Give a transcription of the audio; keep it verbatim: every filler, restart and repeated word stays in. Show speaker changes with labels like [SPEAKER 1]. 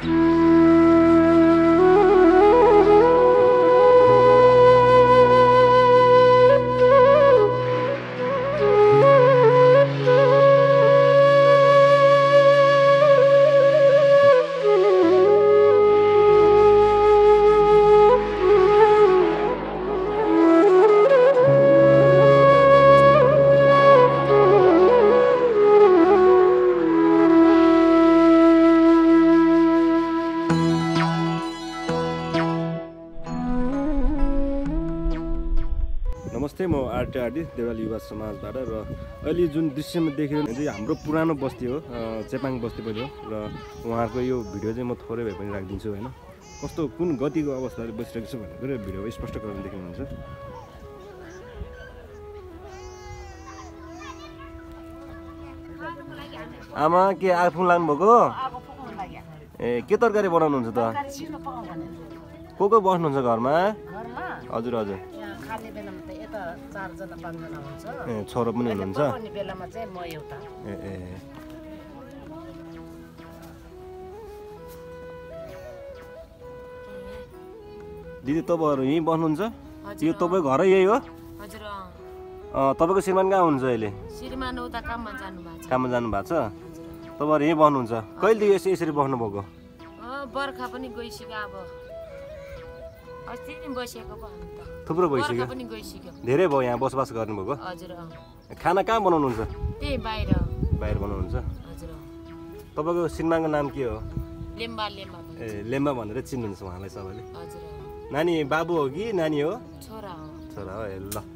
[SPEAKER 1] नमस्ते, म RT RD देवाल युवा समाजबाट र अहिले जुन दृश्यमा देखिरहेको चाहिँ हाम्रो पुरानो बस्ती हो, चेपाङ बस्ती पनि हो र उहाँहरूको यो भिडियो चाहिँ म थोरै भए पनि राखिदिन्छु हैन। कस्तो कुन गतिको अवस्थाले बसिरहेको छ भनेर भिडियो स्पष्ट गरेर देख्नुहुन्छ। आमा के आफू लाग्नु भएको? ए के तरकारी बनाउनुहुन्छ त? को को बस्नुहुन्छ घरमा? हजुर हजुर।
[SPEAKER 2] खाने बेलामा त यता चार जना पाँच जना हुन्छ।
[SPEAKER 1] ए छोरो पनि हुनुहुन्छ?
[SPEAKER 2] पकाउने बेलामा चाहिँ म एउटा।
[SPEAKER 1] ए ए दिदी तपाईहरु यही बस्नुहुन्छ? यो तपाईको घर यही हो?
[SPEAKER 3] हजुर
[SPEAKER 1] अ तपाईको श्रीमान कहाँ हुनुहुन्छ अहिले?
[SPEAKER 3] श्रीमान उता काममा जानु भएको छ।
[SPEAKER 1] काममा जानु भएको छ? तपाईहरु यही बस्नुहुन्छ? कहिलेदेखि यसरी बस्नु भएको?
[SPEAKER 3] अ बर्खा पनि गइसक्यो अब। अस्ति नि बसेको पो हामी त।
[SPEAKER 1] थुप्रो भइसक्यो?
[SPEAKER 3] बर्खा पनि गइसक्यो।
[SPEAKER 1] धेरै भयो यहाँ बसोबास गर्नुभएको?
[SPEAKER 3] हजुर।
[SPEAKER 1] खाना कहाँ बनाउनुहुन्छ?
[SPEAKER 3] त्यही बाहिर।
[SPEAKER 1] बाहिर बनाउनुहुन्छ?
[SPEAKER 3] हजुर।
[SPEAKER 1] तपाईको श्रीमानको नाम के हो?
[SPEAKER 3] लेम्बा लेम्बा।
[SPEAKER 1] ए लेम्बा भनेर चिन्नुहुन्छ उहाँलाई सबैले?
[SPEAKER 3] हजुर।
[SPEAKER 1] नानी बाबु हो कि नानी हो?
[SPEAKER 3] छोरा हो।
[SPEAKER 1] छोरा हो। ए ल